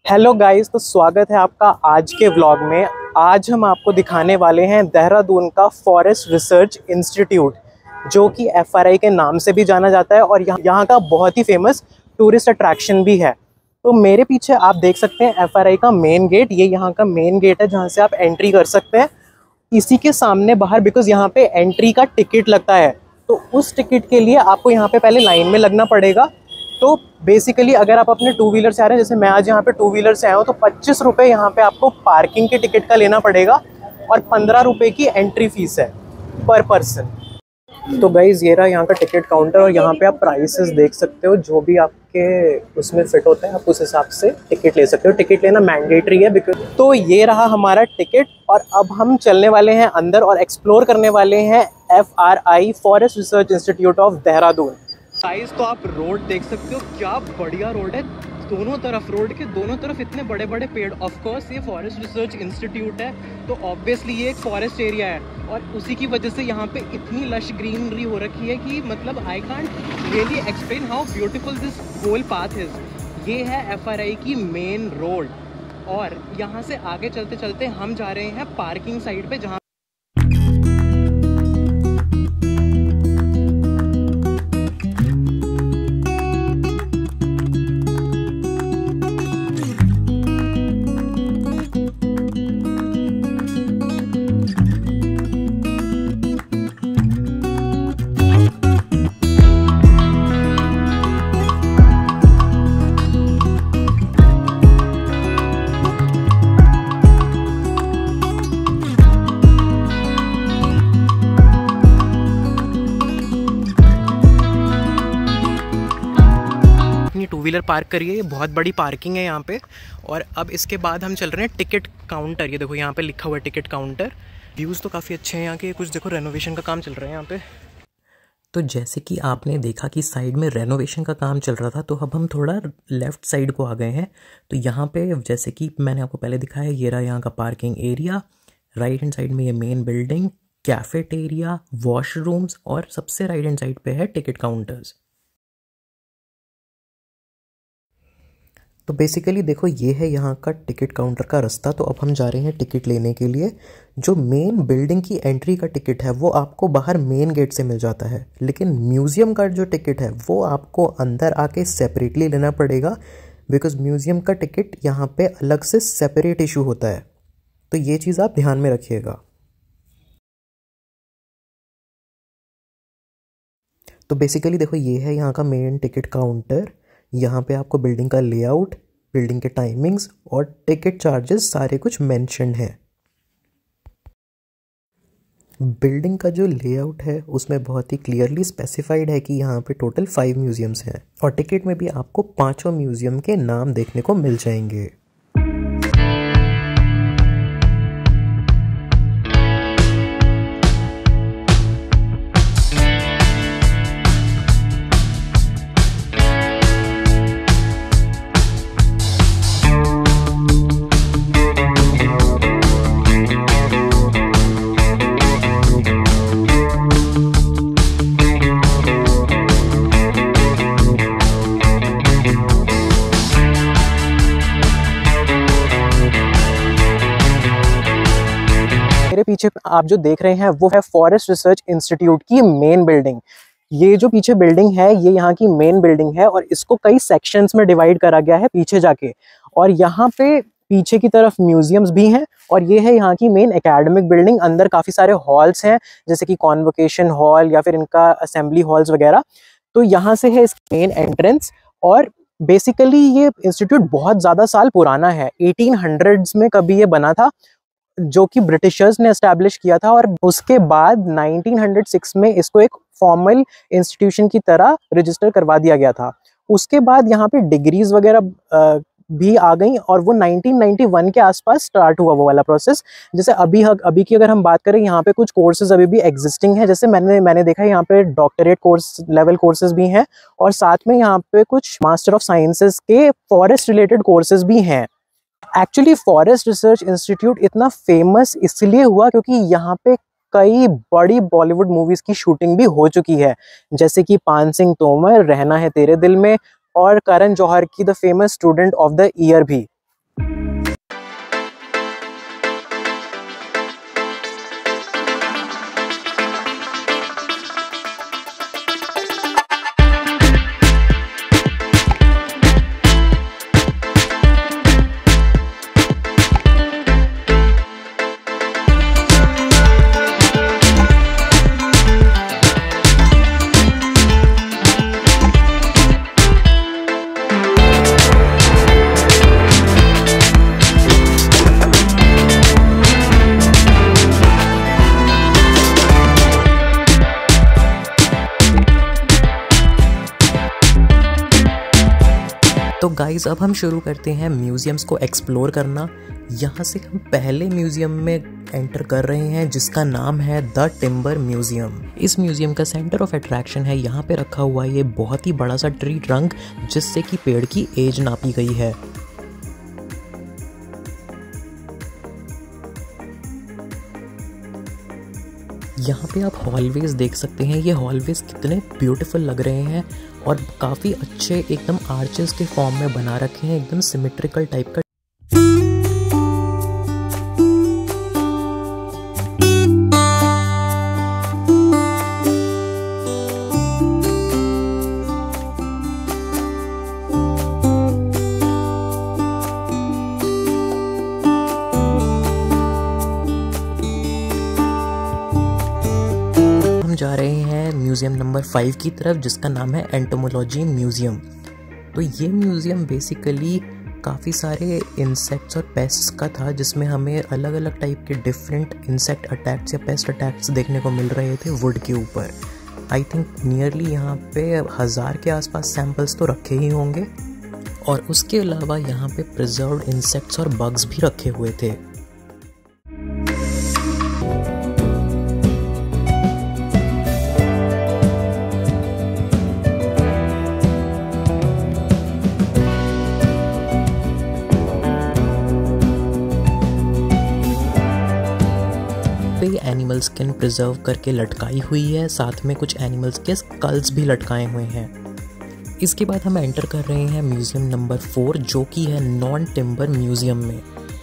Hello guys, तो स्वागत है आपका आज के व्लॉग में। आज हम आपको दिखाने वाले हैं देहरादून का फॉरेस्ट रिसर्च इंस्टीट्यूट, जो कि एफआरआई के नाम से भी जाना जाता है और यहाँ का बहुत ही फेमस टूरिस्ट अट्रैक्शन भी है। तो मेरे पीछे आप देख सकते हैं एफआरआई का मेन गेट। ये यहाँ का मेन गेट है जहाँ से आप एंट्री कर सकते हैं। इसी के सामने बाहर, बिकॉज यहाँ पे एंट्री का टिकट लगता है, तो उस टिकट के लिए आपको यहाँ पे पहले लाइन में लगना पड़ेगा। तो बेसिकली अगर आप अपने टू व्हीलर से आ रहे हैं, जैसे मैं आज यहाँ पे टू व्हीलर से आया हूँ, तो 25 रुपये यहाँ पे आपको पार्किंग के टिकट का लेना पड़ेगा और 15 रुपये की एंट्री फीस है पर पर्सन। तो गाइज़, ये रहा यहाँ का टिकट काउंटर और यहाँ पे आप प्राइसेस देख सकते हो। जो भी आपके उसमें फिट होता है आप उस हिसाब से टिकट ले सकते हो। टिकट लेना मैंडेटरी है बिकॉज। तो ये रहा हमारा टिकट और अब हम चलने वाले हैं अंदर और एक्सप्लोर करने वाले हैं FRI forest research institute of Dehradun. Guys, तो आप रोड देख सकते हो, क्या बढ़िया रोड है। दोनों तरफ, रोड के दोनों तरफ इतने बड़े बड़े पेड़। ऑफ कोर्स ये फॉरेस्ट रिसर्च इंस्टीट्यूट है, तो ऑब्वियसली ये एक फॉरेस्ट एरिया है और उसी की वजह से यहाँ पे इतनी लश ग्रीनरी हो रखी है कि मतलब I can't really explain how beautiful this whole path is. ये है एफआरआई की मेन रोड और यहाँ से आगे चलते चलते हम जा रहे हैं पार्किंग साइड पे, जहाँ टू व्हीलर पार्क करिए। ये बहुत बड़ी पार्किंग है यहाँ पे। और अब इसके बाद हम चल रहे हैं टिकट काउंटर। ये देखो यहाँ पे लिखा हुआ है टिकट काउंटर। व्यूज़ तो काफ़ी अच्छे हैं यहाँ के। कुछ देखो रेनोवेशन का काम चल रहा है यहाँ पे। तो जैसे कि आपने देखा कि साइड में रेनोवेशन का काम चल रहा था, तो अब हम थोड़ा लेफ़्ट साइड को आ गए हैं। तो यहाँ पे जैसे कि मैंने आपको पहले दिखाया, ये रहा यहाँ का parking area. Right hand side में ये मेन बिल्डिंग, कैफेटेरिया, वॉशरूम्स और सबसे राइट हैंड साइड पे है टिकट काउंटर्स। तो बेसिकली देखो, ये है यहाँ का टिकट काउंटर का रास्ता। तो अब हम जा रहे हैं टिकट लेने के लिए। जो मेन बिल्डिंग की एंट्री का टिकट है वो आपको बाहर मेन गेट से मिल जाता है, लेकिन म्यूज़ियम का जो टिकट है वो आपको अंदर आके सेपरेटली लेना पड़ेगा, बिकॉज म्यूज़ियम का टिकट यहाँ पे अलग से सेपरेट इशू होता है। तो ये चीज़ आप ध्यान में रखिएगा। तो बेसिकली देखो, ये है यहाँ का मेन टिकट काउंटर। यहाँ पे आपको बिल्डिंग का लेआउट, बिल्डिंग के टाइमिंग्स और टिकट चार्जेस सारे कुछ मेंशन्ड हैं। बिल्डिंग का जो लेआउट है उसमें बहुत ही क्लियरली स्पेसिफाइड है कि यहाँ पे टोटल 5 म्यूजियम्स हैं और टिकट में भी आपको 5 म्यूजियम के नाम देखने को मिल जाएंगे। मेरे पीछे आप जो देख रहे हैं वो है फॉरेस्ट रिसर्च इंस्टीट्यूट की मेन बिल्डिंग। ये जो पीछे बिल्डिंग है ये यहाँ की मेन बिल्डिंग है और इसको कई सेक्शंस में डिवाइड करा गया है पीछे जाके। और यहाँ पे पीछे की तरफ म्यूजियम्स भी हैं और ये है यहाँ की मेन एकेडमिक बिल्डिंग। अंदर काफ़ी सारे हॉल्स हैं, जैसे कि कॉन्वोकेशन हॉल या फिर इनका असेंबली हॉल्स वगैरह। तो यहाँ से है इसकी मेन एंट्रेंस। और बेसिकली ये इंस्टीट्यूट बहुत ज़्यादा साल पुराना है। 1800s में कभी ये बना था, जो कि ब्रिटिशर्स ने एस्टैब्लिश किया था। और उसके बाद 1906 में इसको एक फॉर्मल इंस्टीट्यूशन की तरह रजिस्टर करवा दिया गया था। उसके बाद यहाँ पे डिग्रीज वगैरह भी आ गई और वो 1991 के आसपास स्टार्ट हुआ वो वाला प्रोसेस। जैसे अभी की अगर हम बात करें, यहाँ पे कुछ कोर्सेज अभी भी एग्जिस्टिंग है। जैसे मैंने देखा है यहाँ पे डॉक्टरेट कोर्स लेवल कोर्सेज भी हैं और साथ में यहाँ पे कुछ मास्टर ऑफ साइंसेज के फॉरेस्ट रिलेटेड कोर्सेज भी हैं। एक्चुअली फॉरेस्ट रिसर्च इंस्टीट्यूट इतना फेमस इसलिए हुआ क्योंकि यहाँ पे कई बड़ी बॉलीवुड मूवीज की शूटिंग भी हो चुकी है, जैसे कि पान सिंह तोमर, रहना है तेरे दिल में, और करण जौहर की the famous student of the year भी। तो गाइज अब हम शुरू करते हैं म्यूजियम्स को एक्सप्लोर करना। यहाँ से हम पहले म्यूजियम में एंटर कर रहे हैं जिसका नाम है द टिम्बर म्यूजियम। इस म्यूजियम का सेंटर ऑफ अट्रैक्शन है यहाँ पे रखा हुआ ये बहुत ही बड़ा सा ट्री ट्रंक जिससे कि पेड़ की एज नापी गई है। यहाँ पे आप हॉलवेज देख सकते हैं, ये हॉलवेज कितने ब्यूटीफुल लग रहे हैं और काफ़ी अच्छे एकदम आर्चेस के फॉर्म में बना रखे हैं, एकदम सिमेट्रिकल टाइप का। जा रहे हैं म्यूज़ियम नंबर 5 की तरफ जिसका नाम है एंटोमोलॉजी म्यूज़ियम। तो ये म्यूज़ियम बेसिकली काफ़ी सारे इंसेक्ट्स और पेस्ट्स का था जिसमें हमें अलग अलग टाइप के डिफरेंट इंसेक्ट अटैक्स या पेस्ट अटैक्स देखने को मिल रहे थे वुड के ऊपर। आई थिंक नियरली यहाँ पे 1000 के आसपास सैम्पल्स तो रखे ही होंगे और उसके अलावा यहाँ पे प्रिजर्व्ड इंसेक्ट्स और बग्स भी रखे हुए थे। एनिमल स्किन प्रिजर्व करके लटकाई हुई है, साथ में कुछ एनिमल्स के स्कल्स भी लटकाए हुए हैं। इसके बाद हम एंटर कर रहे हैं म्यूजियम नंबर 4 जो कि है नॉन टिम्बर म्यूजियम में।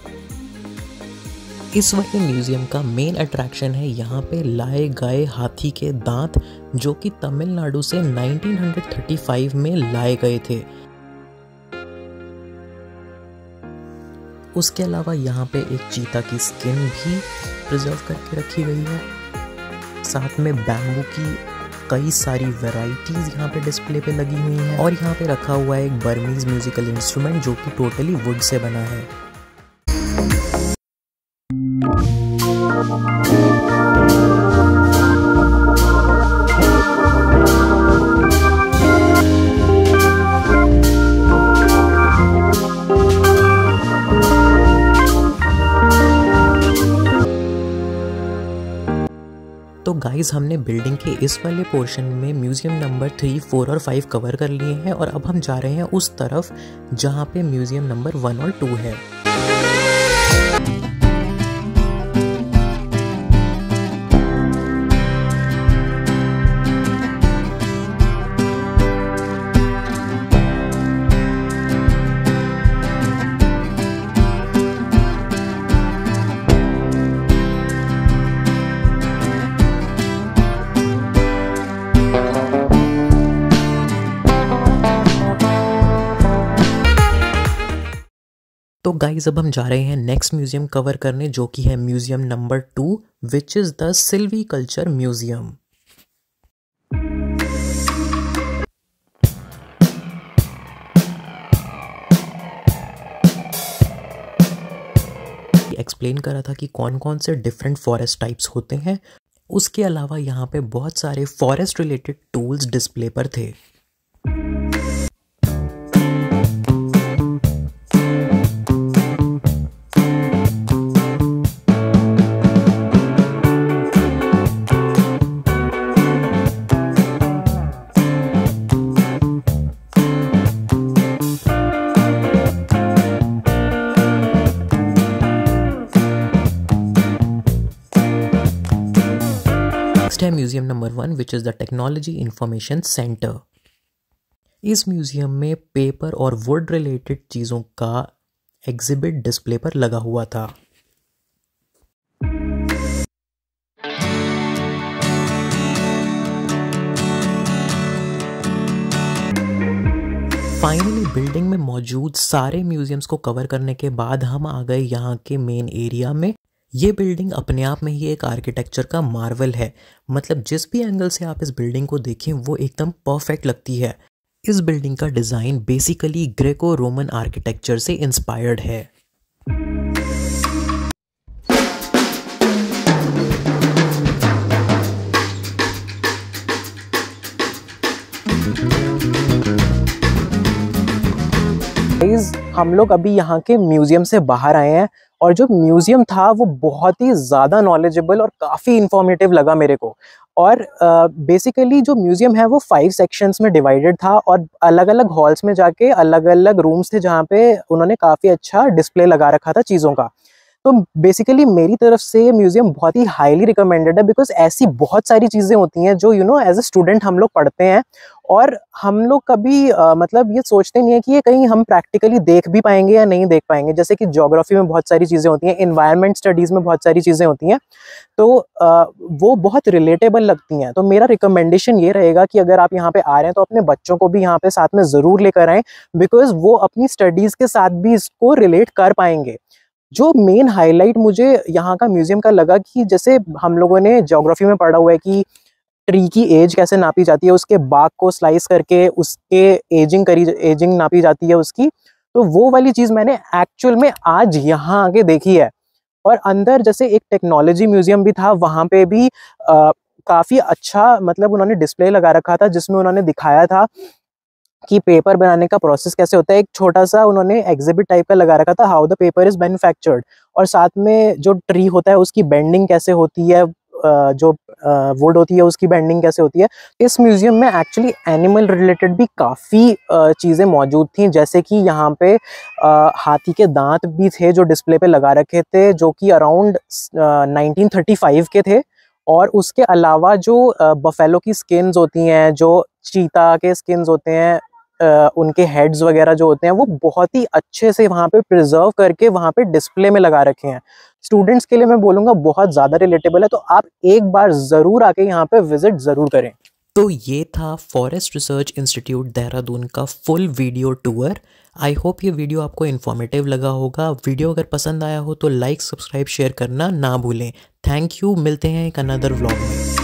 इस वाले म्यूजियम का मेन अट्रैक्शन है यहाँ पे लाए गए हाथी के दांत जो कि तमिलनाडु से 1935 में लाए गए थे। उसके अलावा यहाँ पे एक चीता की स्किन भी प्रिजर्व करके रखी गई है, साथ में बैम्बू की कई सारी वैरायटीज यहाँ पे डिस्प्ले पे लगी हुई हैं और यहाँ पे रखा हुआ है एक बर्मीज म्यूजिकल इंस्ट्रूमेंट जो कि टोटली वुड से बना है। तो गाइज हमने बिल्डिंग के इस वाले पोर्शन में म्यूजियम नंबर 3, 4 और 5 कवर कर लिए हैं और अब हम जा रहे हैं उस तरफ जहाँ पे म्यूजियम नंबर 1 और 2 है। तो गाइज अब हम जा रहे हैं नेक्स्ट म्यूजियम कवर करने जो कि है museum number 2 which is the silviculture museum. Explain करा था कि कौन कौन से डिफरेंट फॉरेस्ट टाइप्स होते हैं। उसके अलावा यहाँ पे बहुत सारे फॉरेस्ट रिलेटेड टूल्स डिस्प्ले पर थे। है museum number 1 which is the technology information centre. इस म्यूजियम में पेपर और वुड रिलेटेड चीजों का एग्जिबिट डिस्प्ले पर लगा हुआ था। फाइनली बिल्डिंग में मौजूद सारे म्यूजियम्स को कवर करने के बाद हम आ गए यहाँ के मेन एरिया में। ये बिल्डिंग अपने आप में ही एक आर्किटेक्चर का मार्वल है, मतलब जिस भी एंगल से आप इस बिल्डिंग को देखें वो एकदम परफेक्ट लगती है। इस बिल्डिंग का design basically Greco Roman architecture से इंस्पायर्ड है। गाइस हम लोग अभी यहाँ के म्यूज़ियम से बाहर आए हैं और जो म्यूज़ियम था वो बहुत ही ज़्यादा नॉलेजेबल और काफ़ी इंफॉर्मेटिव लगा मेरे को। और बेसिकली जो म्यूज़ियम है वो 5 सेक्शंस में डिवाइडेड था और अलग अलग हॉल्स में जाके अलग अलग रूम्स थे जहाँ पे उन्होंने काफ़ी अच्छा डिस्प्ले लगा रखा था चीज़ों का। तो बेसिकली मेरी तरफ से ये म्यूज़ियम बहुत ही हाईली रिकमेंडेड है, बिकॉज़ ऐसी बहुत सारी चीज़ें होती हैं जो एज अ स्टूडेंट हम लोग पढ़ते हैं और हम लोग कभी मतलब ये सोचते नहीं है कि ये कहीं हम प्रैक्टिकली देख भी पाएंगे या नहीं देख पाएंगे। जैसे कि ज्योग्राफी में बहुत सारी चीज़ें होती हैं, एनवायरनमेंट स्टडीज़ में बहुत सारी चीज़ें होती हैं, तो वो बहुत रिलेटेबल लगती हैं। तो मेरा रिकमेंडेशन ये रहेगा कि अगर आप यहाँ पे आ रहे हैं तो अपने बच्चों को भी यहाँ पे साथ में ज़रूर लेकर आएँ, बिकॉज़ वो अपनी स्टडीज़ के साथ भी इसको रिलेट कर पाएंगे। जो मेन हाईलाइट मुझे यहाँ का म्यूज़ियम का लगा कि जैसे हम लोगों ने ज्योग्राफी में पढ़ा हुआ है कि ट्री की एज कैसे नापी जाती है, उसके बाग को स्लाइस करके उसके एजिंग नापी जाती है उसकी, तो वो वाली चीज़ मैंने एक्चुअल में आज यहाँ आके देखी है। और अंदर जैसे एक टेक्नोलॉजी म्यूज़ियम भी था, वहाँ पे भी काफ़ी अच्छा मतलब उन्होंने डिस्प्ले लगा रखा था जिसमें उन्होंने दिखाया था कि पेपर बनाने का प्रोसेस कैसे होता है। एक छोटा-सा उन्होंने एग्ज़िबिट टाइप का लगा रखा था, how the paper is manufactured, और साथ में जो ट्री होता है उसकी बेंडिंग कैसे होती है, जो वुड होती है उसकी बेंडिंग कैसे होती है। इस म्यूज़ियम में एक्चुअली एनिमल रिलेटेड भी काफ़ी चीज़ें मौजूद थी, जैसे कि यहाँ पे हाथी के दाँत भी थे जो डिस्प्ले पे लगा रखे थे, जो कि अराउंड 1935 के थे। और उसके अलावा जो बफेलो की स्किन्स होती हैं, जो चीता के स्किन्स होते हैं, उनके हेड्स वगैरह जो होते हैं वो बहुत ही अच्छे से वहाँ पे प्रिजर्व करके वहाँ पे डिस्प्ले में लगा रखे हैं। स्टूडेंट्स के लिए मैं बोलूँगा बहुत ज़्यादा रिलेटेबल है, तो आप एक बार ज़रूर आके यहाँ पे विजिट ज़रूर करें। तो ये था फॉरेस्ट रिसर्च इंस्टीट्यूट देहरादून का full video tour. I hope ये वीडियो आपको इन्फॉर्मेटिव लगा होगा। वीडियो अगर पसंद आया हो तो लाइक, सब्सक्राइब, शेयर करना ना भूलें। Thank you. मिलते हैं एक अनदर व्लॉग में।